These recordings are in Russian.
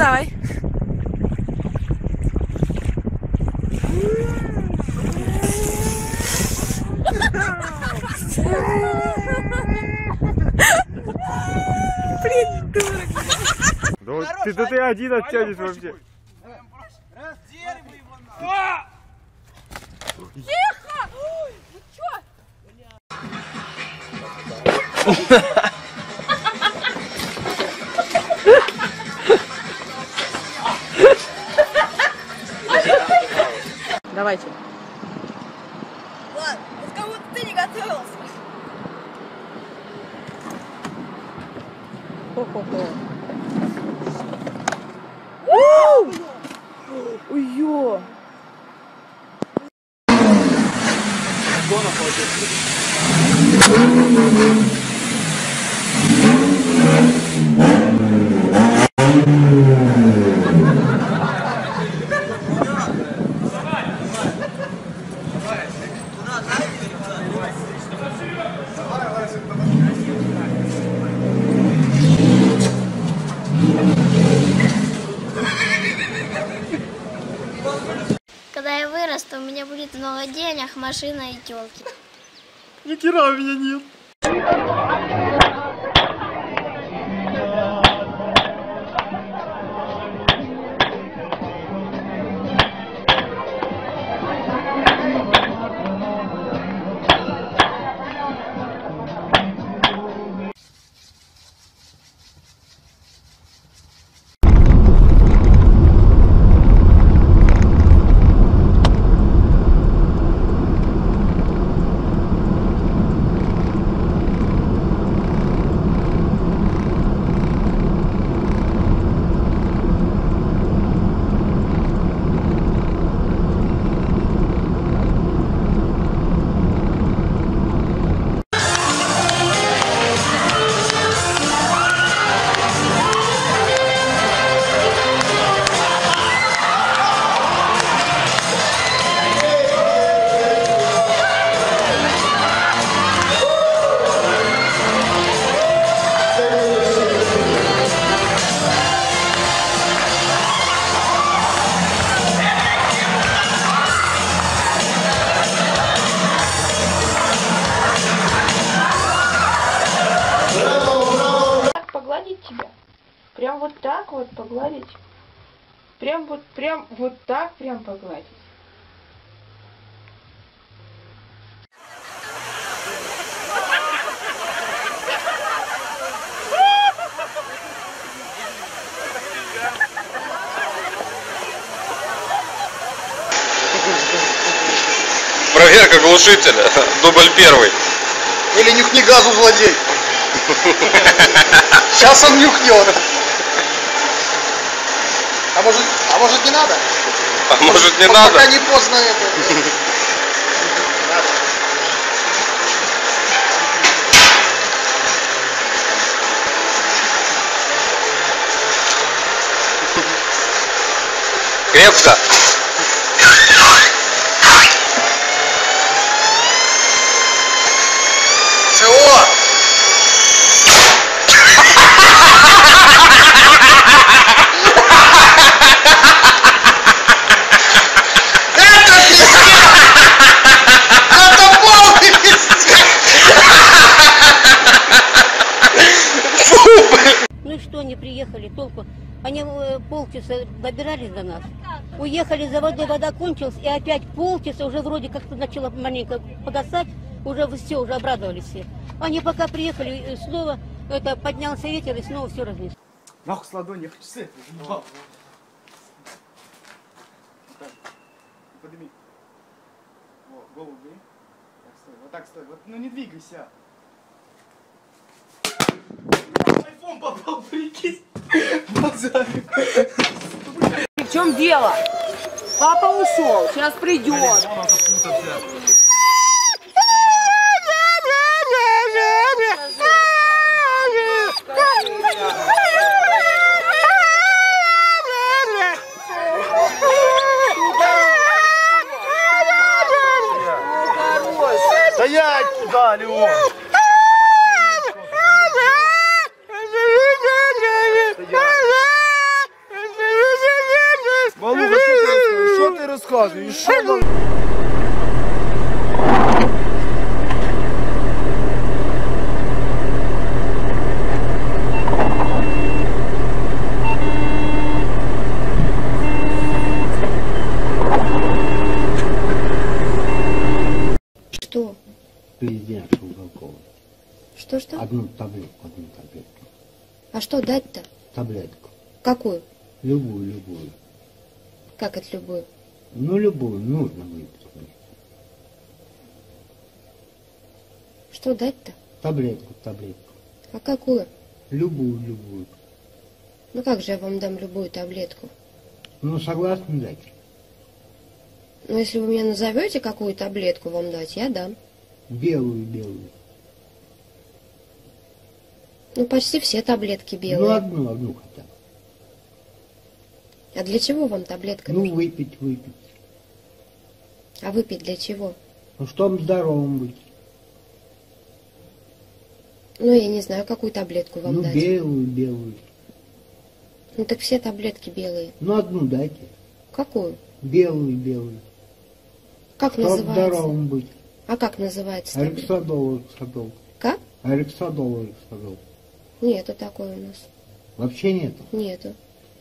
давай. Придурок. Да ты один оттянешь вообще. Тихо! Вы чё? Давайте. Ладно, вот как будто ты не готовился. Хо-хо-хо. Ой-ё! Когда я вырасту, у меня будет много денег, машина и тёлки. Ни хера у меня нет. Тебя. Прям вот так вот погладить. Прям вот так прям погладить. Проверка глушителя. Дубль первый. Или нюхни газу, злодей. Сейчас он нюхнет. А может не надо? А может не надо? Пока не поздно это. Крепко. СО! Ну и что, они приехали, толку? Они полчаса добирались до нас, уехали за водой, вода кончилась, и опять полчаса уже вроде как-то начало маленько погасать, уже все, уже обрадовались все. Они пока приехали, снова это поднялся ветер, и снова все разнесло. Нахуй с ладони, я хочу с этого. Подними. Во, голову бери. Так, стой, вот так стой. Вот, ну не двигайся. Айфон попал, прикинь. В чем дело? Папа ушел, сейчас придет. Стоять туда, Леон! розказує? Що нам? Что? Президент Шелгакова. Что? Одну таблетку. А что дать-то? Таблетку. Какую? Любую. Как это любую? Ну, любую, нужно выпить. Что дать-то? Таблетку. А какую? Любую. Ну как же я вам дам любую таблетку? Ну, согласны дать? Ну если вы мне назовете, какую таблетку вам дать, я дам. Белую. Ну почти все таблетки Ну, белые. одну хотя бы. А для чего вам таблетка Ну, нужна? выпить. А выпить для чего? Ну, чтобы здоровым быть. Ну я не знаю, какую таблетку вам Ну, дать. белую. Ну так все таблетки белые. Ну, одну дайте. Какую? Белую. Как Чтобы называется? здоровым быть. А как называется таблетка? Арексадол. Как? Арексадол. Нету такой у нас. Вообще нету. Нету.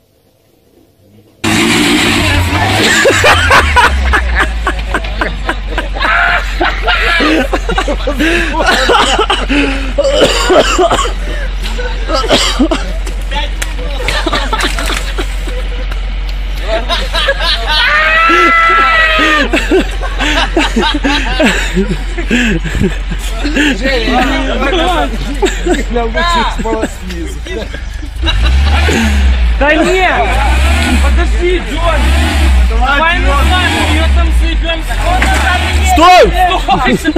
Да нет! Подожди, Джон! Давай мы с вами ее там сыпем! Стой!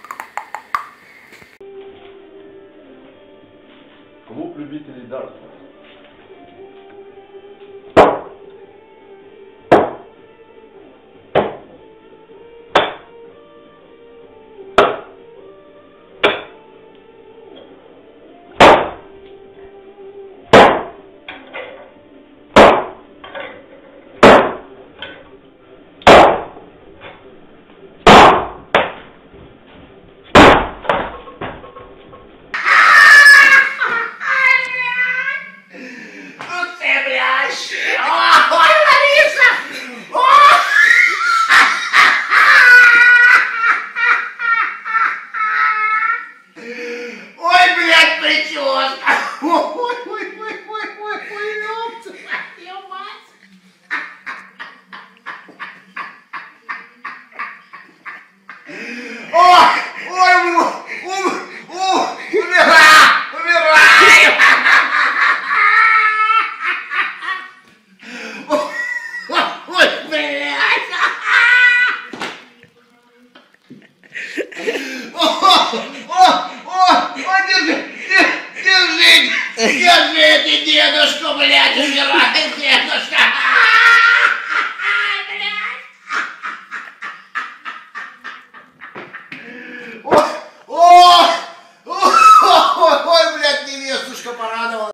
Клуб любителей дартса.